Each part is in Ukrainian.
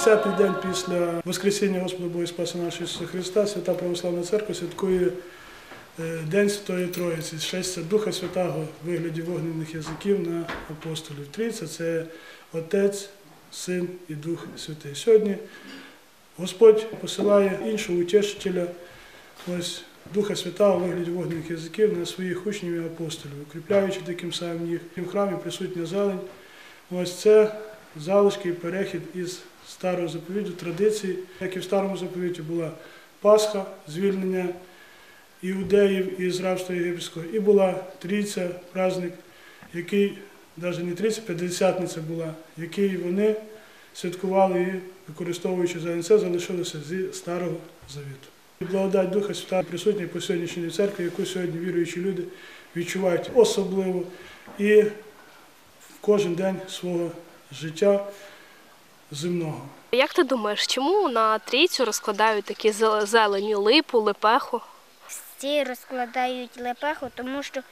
10-й день після Воскресіння Господа Бога і Спаса нашого Ісуса Христа Свята Православна Церква святкує День Святої Троїці, шестя Духа Святого в вигляді вогненних язиків на апостолів. Трійця – це Отець, Син і Дух Святий. Сьогодні Господь посилає іншого утішителя, ось Духа Святого в вигляді вогненних язиків на своїх учнів і апостолів, укріпляючи таким самим їх. В храмі присутня зелень. Ось це залишки і перехід із старого заповіту, традиції. Як і в старому заповіті була Пасха, звільнення іудеїв із рабства єгипетського, і була Трійця, праздник, який, навіть не Трійця, П'ятдесятниця була, який вони святкували і, використовуючи зелень, це залишилося зі Старого Завіту. Благодать Духа Святого присутня по сьогоднішній церкві, яку сьогодні віруючі люди відчувають особливо і в кожен день свого життя земного. Як ти думаєш, чому на Трійцю розкладають такі зелені липу, лепеху? Всі розкладають лепеху, тому що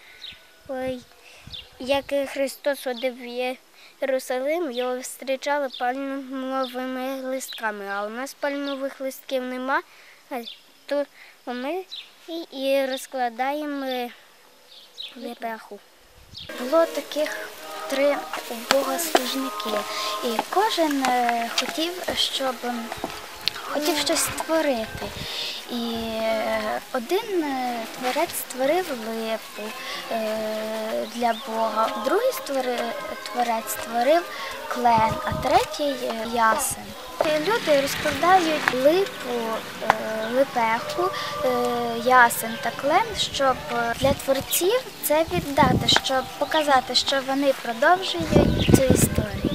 як Христос ходив в Єрусалим, його зустрічали пальмовими листками, а у нас пальмових листків нема, то ми і розкладаємо лепеху. Було таких 3 богослужники, і кожен хотів щось створити. І один творець створив липу для Бога, другий творець створив клен, а третій – ясен. Люди розкладають липу, лепеху, ясен та клен, щоб для творців це віддати, щоб показати, що вони продовжують цю історію.